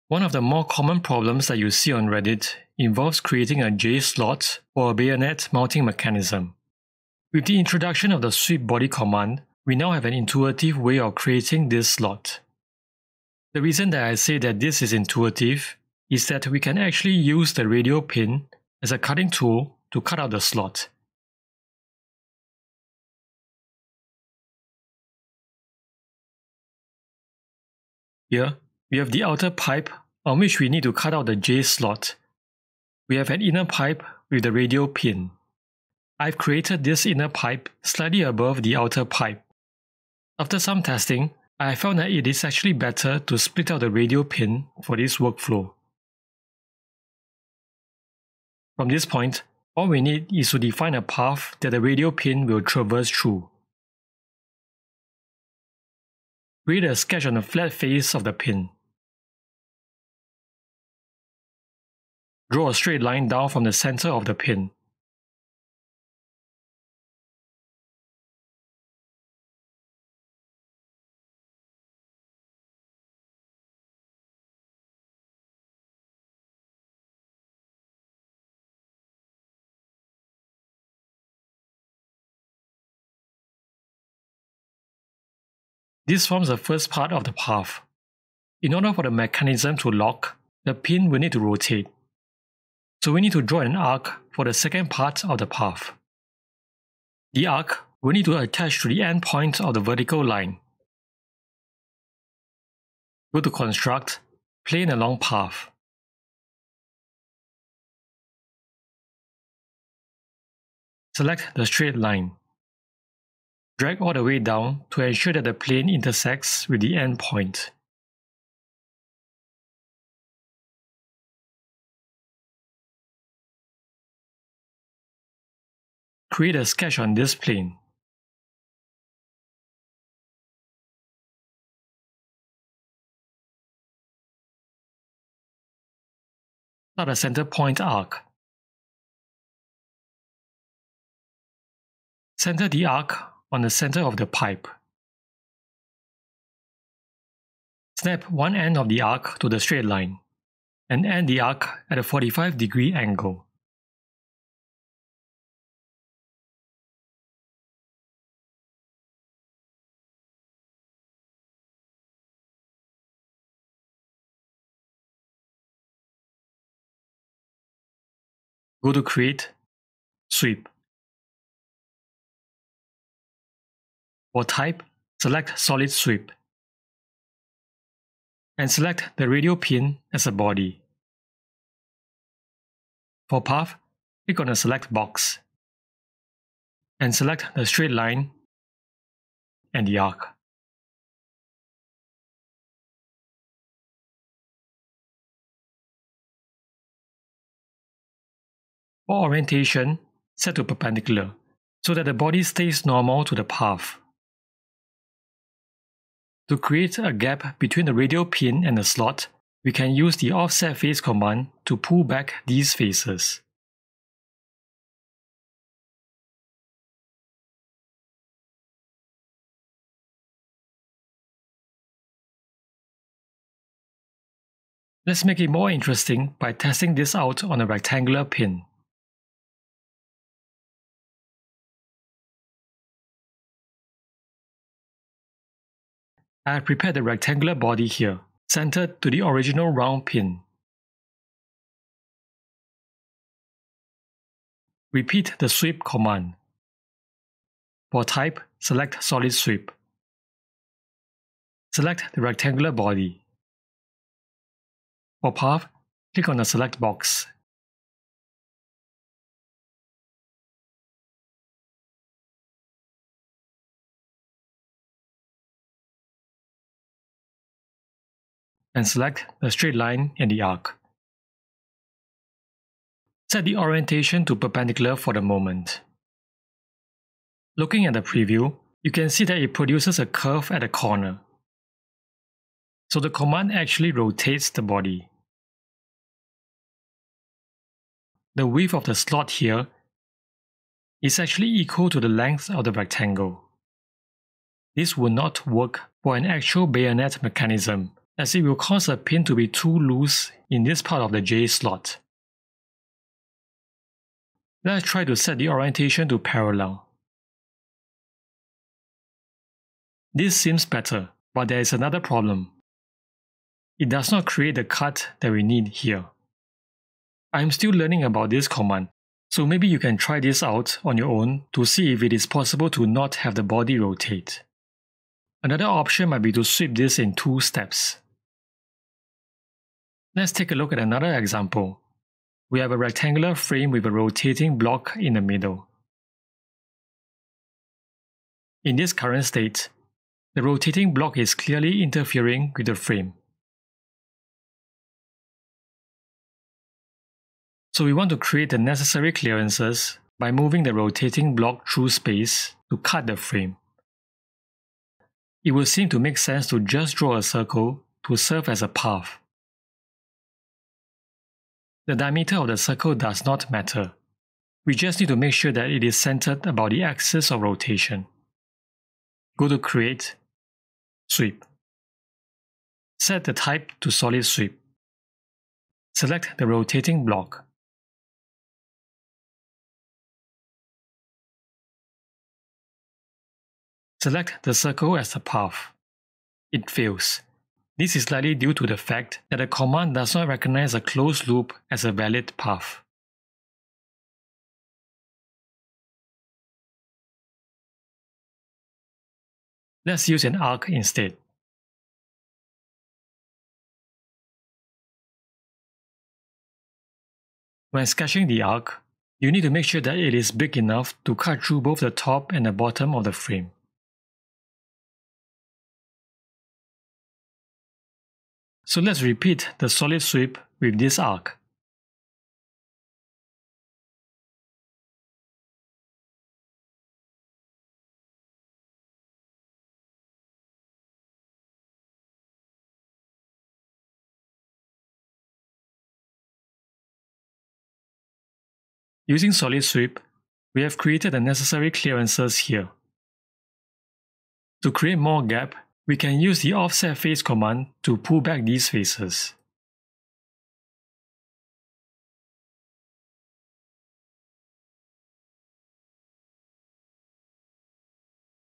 One of the more common problems that you see on Reddit involves creating a J slot for a bayonet mounting mechanism. With the introduction of the sweep body command, we now have an intuitive way of creating this slot. The reason that I say that this is intuitive is that we can actually use the radial pin as a cutting tool to cut out the slot. Here, we have the outer pipe on which we need to cut out the J slot. We have an inner pipe with the radial pin. I've created this inner pipe slightly above the outer pipe. After some testing, I found that it is actually better to split out the radial pin for this workflow. From this point, all we need is to define a path that the radial pin will traverse through. Create a sketch on the flat face of the pin. Draw a straight line down from the center of the pin. This forms the first part of the path. In order for the mechanism to lock, the pin will need to rotate. So we need to draw an arc for the second part of the path. The arc will need to attach to the end point of the vertical line. Go to Construct, Plane Along Path. Select the straight line. Drag all the way down to ensure that the plane intersects with the end point. Create a sketch on this plane. Start a center point arc. Center the arc on the center of the pipe. Snap one end of the arc to the straight line, and end the arc at a 45-degree angle. Go to Create, Sweep. For Type, select Solid Sweep. And select the radial pin as a body. For Path, click on the Select box. And select the straight line and the arc. For orientation, set to perpendicular, so that the body stays normal to the path. To create a gap between the radial pin and the slot, we can use the Offset Face command to pull back these faces. Let's make it more interesting by testing this out on a rectangular pin. I have prepared the rectangular body here, centered to the original round pin. Repeat the sweep command. For type, select Solid Sweep. Select the rectangular body. For path, click on the Select box. And select the straight line and the arc. Set the orientation to perpendicular for the moment. Looking at the preview, you can see that it produces a curve at the corner. So the command actually rotates the body. The width of the slot here is actually equal to the length of the rectangle. This will not work for an actual bayonet mechanism as it will cause a pin to be too loose in this part of the J slot. Let's try to set the orientation to parallel. This seems better, but there is another problem. It does not create the cut that we need here. I am still learning about this command, so maybe you can try this out on your own to see if it is possible to not have the body rotate. Another option might be to sweep this in 2 steps. Let's take a look at another example. We have a rectangular frame with a rotating block in the middle. In this current state, the rotating block is clearly interfering with the frame. So we want to create the necessary clearances by moving the rotating block through space to cut the frame. It will seem to make sense to just draw a circle to serve as a path. The diameter of the circle does not matter. We just need to make sure that it is centered about the axis of rotation. Go to Create, Sweep. Set the type to Solid Sweep. Select the rotating block. Select the circle as the path. It fails. This is likely due to the fact that the command does not recognize a closed loop as a valid path. Let's use an arc instead. When sketching the arc, you need to make sure that it is big enough to cut through both the top and the bottom of the frame. So let's repeat the solid sweep with this arc. Using solid sweep, we have created the necessary clearances here. To create more gap, we can use the offset face command to pull back these faces.